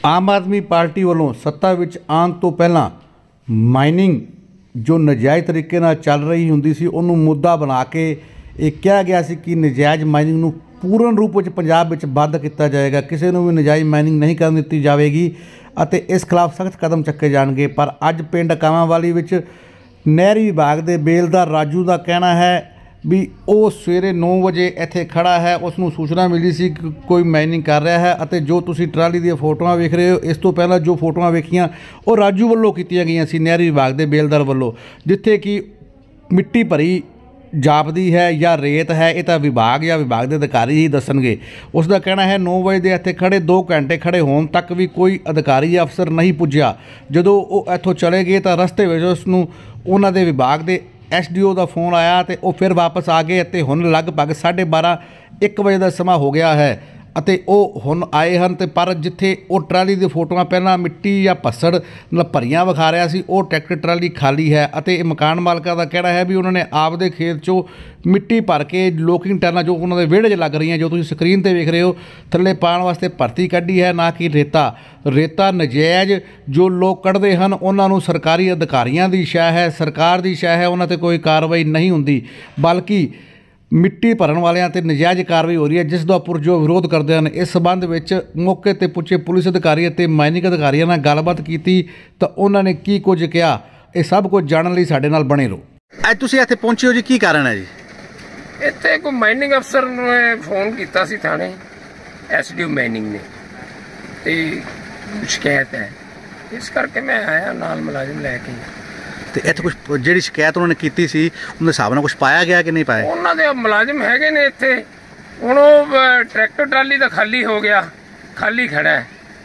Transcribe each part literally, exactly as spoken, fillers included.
Aam Aadmi party ਵੱਲੋਂ ਸੱਤਾ ਵਿੱਚ ਆਉਣ ਤੋਂ ਪਹਿਲਾਂ ਮਾਈਨਿੰਗ ਜੋ ਨਜਾਇਜ਼ ਤਰੀਕੇ ਨਾਲ ਚੱਲ ਰਹੀ ਹੁੰਦੀ ਸੀ ਉਹਨੂੰ ਮੁੱਦਾ ਬਣਾ ਕੇ ਇਹ ਕਿਹਾ ਗਿਆ ਸੀ ਕਿ ਨਜਾਇਜ਼ ਮਾਈਨਿੰਗ ਨੂੰ ਪੂਰਨ ਰੂਪ ਵਿੱਚ ਪੰਜਾਬ ਵਿੱਚ ਬੰਦ ਕੀਤਾ ਜਾਏਗਾ, ਕਿਸੇ ਨੂੰ ਵੀ ਨਜਾਇਜ਼ ਮਾਈਨਿੰਗ ਨਹੀਂ ਕਰਨ ਦਿੱਤੀ ਜਾਵੇਗੀ ਅਤੇ ਇਸ ਖਿਲਾਫ ਸਖਤ ਕਦਮ ਚੱਕੇ ਜਾਣਗੇ। ਪਰ ਅੱਜ ਪਿੰਡ ਕਾਵਾਂਵਾਲੀ ਵਿੱਚ ਨਹਿਰੀ ਵਿਭਾਗ ਦੇ ਬੇਲਦਾਰ ਰਾਜੂ ਦਾ ਕਹਿਣਾ ਹੈ ਵੀ ਉਹ ਸਵੇਰੇ ਨੌ ਵਜੇ ਇੱਥੇ ਖੜਾ ਹੈ, ਉਸ ਨੂੰ ਸੂਚਨਾ ਮਿਲੀ ਸੀ ਕਿ ਕੋਈ ਮਾਈਨਿੰਗ ਕਰ ਰਿਹਾ ਹੈ ਅਤੇ ਜੋ ਤੁਸੀਂ ਟਰਾਲੀ ਦੀਆਂ ਫੋਟੋਆਂ ਵੇਖ ਰਹੇ ਹੋ ਇਸ ਤੋਂ ਪਹਿਲਾਂ ਜੋ ਫੋਟੋਆਂ ਵੇਖੀਆਂ ਉਹ ਰਾਜੂ ਵੱਲੋਂ ਕੀਤੀਆਂ ਗਈਆਂ ਸੀ ਨਹਿਰੀ ਵਿਭਾਗ ਦੇ ਬੇਲਦਾਰ ਵੱਲੋਂ, ਜਿੱਥੇ ਕਿ ਮਿੱਟੀ ਭਰੀ ਜਾਪਦੀ ਹੈ ਜਾਂ ਰੇਤ ਹੈ ਇਹ ਤਾਂ ਵਿਭਾਗ ਜਾਂ ਵਿਭਾਗ ਦੇ ਅਧਿਕਾਰੀ ਹੀ ਦੱਸਣਗੇ। ਉਸ ਦਾ ਕਹਿਣਾ ਹੈ ਨੌ ਵਜੇ ਦੇ ਇੱਥੇ ਖੜੇ ਦੋ ਘੰਟੇ ਖੜੇ ਹੋਣ ਤੱਕ ਵੀ ਕੋਈ ਅਧਿਕਾਰੀ ਜਾਂ ਅਫਸਰ ਨਹੀਂ ਪੁੱਜਿਆ। ਜਦੋਂ ਉਹ ਇੱਥੋਂ ਚਲੇ ਗਏ ਤਾਂ ਰਸਤੇ ਵਿੱਚ ਉਸ ਨੂੰ ਉਹਨਾਂ ਦੇ ਵਿਭਾਗ ਦੇ ਐਸ ਡੀ ਓ ਦਾ ਫੋਨ ਆਇਆ ਅਤੇ ਉਹ ਫਿਰ ਵਾਪਸ ਆ ਗਏ ਅਤੇ ਹੁਣ ਲਗਭਗ ਸਾਢੇ ਬਾਰਾਂ ਇੱਕ ਵਜੇ ਦਾ ਸਮਾਂ ਹੋ ਗਿਆ ਹੈ ਅਤੇ ਉਹ ਹੁਣ ਆਏ ਹਨ। ਅਤੇ ਪਰ ਜਿੱਥੇ ਉਹ ਟਰਾਲੀ ਦੀ ਫੋਟੋਆਂ ਪਹਿਲਾਂ ਮਿੱਟੀ ਜਾਂ ਪੱਸੜ ਨਾਲ ਭਰੀਆਂ ਵਿਖਾ ਰਿਹਾ ਸੀ ਉਹ ਟਰੈਕਟਰ ਟਰਾਲੀ ਖਾਲੀ ਹੈ ਅਤੇ ਇਹ ਮਕਾਨ ਮਾਲਕਾਂ ਦਾ ਕਹਿਣਾ ਹੈ ਵੀ ਉਹਨਾਂ ਨੇ ਆਪਦੇ ਖੇਤ 'ਚੋਂ ਮਿੱਟੀ ਭਰ ਕੇ ਲੋਕਿੰਗ ਟੈਲਾਂ ਜੋ ਉਹਨਾਂ ਦੇ ਵਿਹੜੇ 'ਚ ਲੱਗ ਰਹੀਆਂ ਜੋ ਤੁਸੀਂ ਸਕਰੀਨ 'ਤੇ ਵੇਖ ਰਹੇ ਹੋ ਥੱਲੇ ਪਾਉਣ ਵਾਸਤੇ ਭਰਤੀ ਕੱਢੀ ਹੈ, ਨਾ ਕਿ ਰੇਤਾ। ਰੇਤਾ ਨਜਾਇਜ਼ ਜੋ ਲੋਕ ਕੱਢਦੇ ਹਨ ਉਹਨਾਂ ਨੂੰ ਸਰਕਾਰੀ ਅਧਿਕਾਰੀਆਂ ਦੀ ਸ਼ੈ ਹੈ, ਸਰਕਾਰ ਦੀ ਸ਼ੈ ਹੈ, ਉਹਨਾਂ 'ਤੇ ਕੋਈ ਕਾਰਵਾਈ ਨਹੀਂ ਹੁੰਦੀ ਬਲਕਿ ਮਿੱਟੀ ਭਰਨ ਵਾਲਿਆਂ ਤੇ ਨਜਾਇਜ਼ ਕਾਰਵਾਈ ਹੋ ਰਹੀ ਹੈ, ਜਿਸ ਦਾ ਪੁਰਜੋ ਵਿਰੋਧ ਕਰਦੇ ਹਨ। ਇਸ ਸੰਬੰਧ ਵਿੱਚ ਮੌਕੇ 'ਤੇ ਪੁੱਛੇ ਪੁਲਿਸ ਅਧਿਕਾਰੀ ਅਤੇ ਮਾਈਨਿੰਗ ਅਧਿਕਾਰੀਆਂ ਨਾਲ ਗੱਲਬਾਤ ਕੀਤੀ ਤਾਂ ਉਹਨਾਂ ਨੇ ਕੀ ਕੁਝ ਕਿਹਾ, ਇਹ ਸਭ ਕੁਝ ਜਾਣਨ ਲਈ ਸਾਡੇ ਨਾਲ ਬਣੇ ਰਹੋ। ਅੱਜ ਤੁਸੀਂ ਇੱਥੇ ਪਹੁੰਚੇ ਹੋ ਜੀ, ਕੀ ਕਾਰਨ ਹੈ ਜੀ? ਇੱਥੇ ਕੋਈ ਮਾਈਨਿੰਗ ਅਫਸਰ ਨੇ ਫੋਨ ਕੀਤਾ ਸੀ ਥਾਣੇ ਐਸ ਡੀ ਓ ਮਾਈਨਿੰਗ ਨੇ ਤੇ ਸ਼ਿਕਾਇਤ ਹੈ, ਇਸ ਕਰਕੇ ਮੈਂ ਆਇਆ ਨਾਲ ਮੁਲਾਜ਼ਮ ਲੈ ਕੇ। ਤੇ ਇੱਥੇ ਕੁਝ ਜਿਹੜੀ ਸ਼ਿਕਾਇਤ ਉਹਨਾਂ ਨੇ ਕੀਤੀ ਸੀ ਉਹਦੇ ਹਿਸਾਬ ਨਾਲ ਕੁਝ ਪਾਇਆ ਗਿਆ ਕਿ ਨਹੀਂ ਪਾਇਆ? ਉਹਨਾਂ ਦੇ ਮੁਲਾਜ਼ਮ ਹੈਗੇ ਨੇ ਇੱਥੇ, ਹੁਣ ਉਹ ਟਰੈਕਟਰ ਟਰਾਲੀ ਤਾਂ ਖਾਲੀ ਹੋ ਗਿਆ, ਖਾਲੀ ਖੜਾ ਹੈ।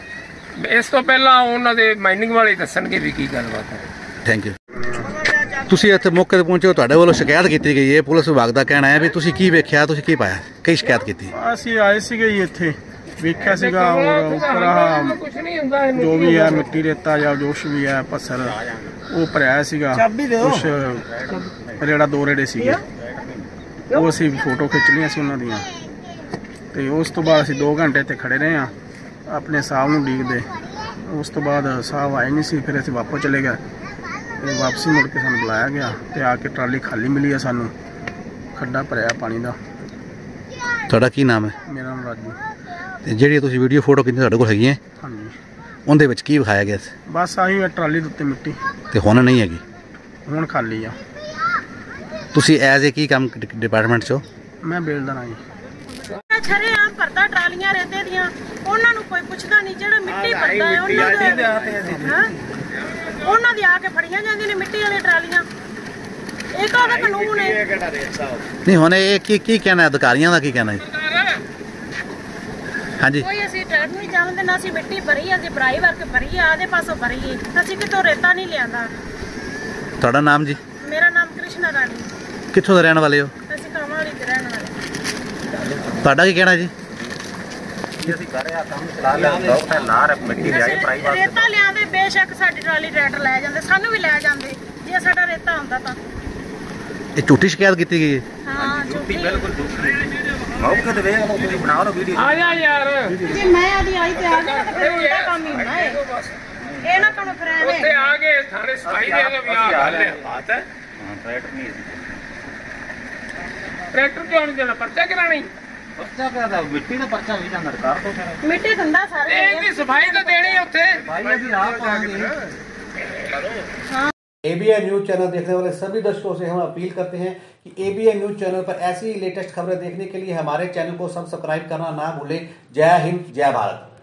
ਇਸ ਤੋਂ ਪਹਿਲਾਂ ਉਹਨਾਂ ਦੇ ਮਾਈਨਿੰਗ ਵਾਲੇ ਦੱਸਣਗੇ ਵੀ ਕੀ ਗੱਲਬਾਤ ਹੈ। Thank you. ਤੁਸੀਂ ਇੱਥੇ ਮੌਕੇ 'ਤੇ ਪਹੁੰਚੇ ਹੋ, ਤੁਹਾਡੇ ਵੱਲੋਂ ਸ਼ਿਕਾਇਤ ਕੀਤੀ ਗਈ ਹੈ, ਪੁਲਿਸ ਵਿਭਾਗ ਦਾ ਕਹਿਣਾ ਹੈ ਵੀ ਤੁਸੀਂ ਕੀ ਵੇਖਿਆ, ਤੁਸੀਂ ਕੀ ਪਾਇਆ, ਕਈ ਸ਼ਿਕਾਇਤ ਕੀਤੀ? ਅਸੀਂ ਆਏ ਸੀਗੇ ਜੀ ਇੱਥੇ ਵੇਖਿਆ ਸੀਗਾ ਔਰ ਉੱਪਰ ਆਹ ਜੋ ਵੀ ਹੈ ਮਿੱਟੀ ਰੇਤਾ ਜਾਂ ਜੋਸ਼ ਵੀ ਹੈ ਪੱਥਰ ਉਹ ਭਰਿਆ ਸੀਗਾ, ਕੁਛ ਰੇੜਾ ਦੋ ਰੇੜੇ ਸੀਗੇ ਉਹ ਅਸੀਂ ਫੋਟੋ ਖਿੱਚ ਲਈਆਂ ਸੀ ਉਹਨਾਂ ਦੀਆਂ। ਤੇ ਉਸ ਤੋਂ ਬਾਅਦ ਅਸੀਂ ਦੋ ਘੰਟੇ ਇੱਥੇ ਖੜੇ ਰਹੇ ਹਾਂ ਆਪਣੇ ਸਾਹਿਬ ਨੂੰ ਉਡੀਕਦੇ। ਉਸ ਤੋਂ ਬਾਅਦ ਸਾਹਿਬ ਆਏ ਨਹੀਂ ਸੀ, ਫਿਰ ਅਸੀਂ ਵਾਪਸ ਚਲੇ ਗਏ ਤੇ ਵਾਪਸੀ ਮੁੜ ਕੇ ਸਾਨੂੰ ਬੁਲਾਇਆ ਗਿਆ ਤੇ ਆ ਕੇ ਟਰਾਲੀ ਖਾਲੀ ਮਿਲੀ ਹੈ ਸਾਨੂੰ, ਖੱਡਾ ਭਰਿਆ ਪਾਣੀ ਦਾ। ਤੁਹਾਡਾ ਕੀ ਨਾਮ ਹੈ? ਮੇਰਾ ਨਾਮ ਰਾਜੂ। ਤੇ ਜਿਹੜੀ ਤੁਸੀਂ ਵੀਡੀਓ ਫੋਟੋ ਕੀਤੀ ਤੁਹਾਡੇ ਕੋਲ ਹੈਗੀ ਹੈ? ਹਾਂਜੀ। ਉਹਦੇ ਵਿੱਚ ਕੀ ਵਿਖਾਇਆ ਗਿਆ ਸੀ? ਬਸ ਆਹੀ ਹੈ ਟਰਾਲੀ ਦੇ ਉੱਤੇ ਮਿੱਟੀ। ਤੇ ਹੁਣ ਨਹੀਂ ਹੈਗੀ? ਹੁਣ ਖਾਲੀ ਆ। ਤੁਸੀਂ ਐਜ਼ ਏ ਕੀ ਕੰਮ ਡਿਪਾਰਟਮੈਂਟ 'ਚੋਂ? ਮੈਂ ਬੇਲਦਾਰ ਹਾਂ ਜੀ। ਛਰੇ ਆਮ ਭਰਦਾ ਟਰਾਲੀਆਂ ਰੇਤੇ ਦੀਆਂ, ਉਹਨਾਂ ਨੂੰ ਕੋਈ ਪੁੱਛਦਾ ਨਹੀਂ, ਜਿਹੜਾ ਮਿੱਟੀ ਭਰਦਾ ਹੈ ਉਹਨਾਂ ਦੇ ਉਹਨਾਂ ਦੀ ਆ ਕੇ ਫੜੀਆਂ ਜਾਂਦੀਆਂ ਨੇ ਮਿੱਟੀ ਵਾਲੀਆਂ ਟਰਾਲੀਆਂ। ਇਹ ਤਾਂ ਉਹਦਾ ਕਾਨੂੰਨ ਹੈ। ਨਹੀਂ ਹੁਣ ਇਹ ਕੀ ਕੀ ਕਹਿਣਾ ਅਧਿਕਾਰੀਆਂ ਦਾ, ਕੀ ਕਹਿਣਾ ਜੀ? ਹਾਂਜੀ, ਕੋਈ ਅਸੀਂ ਟਰੈਕ ਨਹੀਂ ਜਾਣਦੇ ਨਾ, ਅਸੀਂ ਮਿੱਟੀ ਭਰੀ ਆ, ਅਸੀਂ ਭਰਾਈ ਵਰਕ ਭਰੀ ਆ, ਆਦੇ ਪਾਸੋਂ ਭਰੀਏ, ਅਸੀਂ ਕਿਤੋਂ ਰੇਤਾ ਨਹੀਂ ਲਿਆਂਦਾ। ਤੁਹਾਡਾ ਨਾਮ ਜੀ? ਮੇਰਾ ਨਾਮ ਕ੍ਰਿਸ਼ਨਾ ਰਾਣੀ। ਕਿੱਥੋਂ ਦੇ ਰਹਿਣ ਵਾਲੇ ਹੋ? ਅਸੀਂ ਕਾਵਾਂਵਾਲੀ ਦੇ ਰਹਿਣ ਵਾਲੇ। ਤੁਹਾਡਾ ਕੀ ਕਹਿਣਾ ਜੀ? ਅਸੀਂ ਰੇਤਾ ਲਿਆਂਦੇ, ਬੇਸ਼ੱਕ ਸਾਡੀ ਟਰਾਲੀ ਟਰੈਕਟਰ ਲੈ ਜਾਂਦੇ, ਸਾਨੂੰ ਵੀ ਲੈ ਜਾਂਦੇ ਜੇ ਸਾਡਾ ਰੇਤਾ ਹੁੰਦਾ ਤਾਂ। ਇਹ ਝੂਠੀ ਸ਼ਿਕਾਇਤ ਕੀਤੀ ਗਈ ਹੈ? ਹਾਂ ਝੂਠੀ, ਬਿਲਕੁਲ ਝੂਠੀ। ਮੌਕੇ ਤੇ ਵੇਖ ਲਓ, ਤੁਸੀਂ ਬਣਾ ਲਓ ਵੀਡੀਓ। ਆ ਜਾ ਯਾਰ, ਜੇ ਮੈਂ ਆਦੀ ਆਈ ਤੇ ਆ ਗਿਆ ਤਾਂ ਫਿਰ ਉਲਟਾ ਕੰਮ ਹੀ ਹੁੰਦਾ ਹੈ। ਇਹ ਨਾ ਕੰਮ ਫਿਰ ਐਵੇਂ ਉੱਥੇ ਆ ਕੇ ਥਾਣੇ ਸਫਾਈ ਦੇ ਕੇ ਵੀ ਆ ਗੱਲ ਹੈ ਬਾਤ ਹੈ। ਹਾਂ ਟਰੈਕਟਰ ਨਹੀਂ, ਟਰੈਕਟਰ ਕਿਉਂ ਨਹੀਂ ਦੇਣਾ? ਪਰਚਾ ਕਰਾਣੀ? ਪਰਚਾ ਕਰਾਦਾ ਮਿੱਟੀ ਦਾ ਪਰਚਾ ਵੀ ਜਾਂਦਾ ਸਰਕਾਰ ਤੋਂ। ਮਿੱਟੀ ਧੰਦਾ ਸਾਰੇ ਇਹਦੀ ਸਫਾਈ ਤਾਂ ਦੇਣੀ ਉੱਥੇ। ਸਫਾਈ ਵੀ ਆਪ ਪਾਵਾਂਗੇ। हाँ। A B N news channel देखने वाले सभी दर्शकों से हम अपील करते हैं कि A B N news channel पर ऐसी लेटेस्ट खबरें देखने के लिए हमारे चैनल को सब्सक्राइब करना ना भूलें। जय हिंद, जय भारत।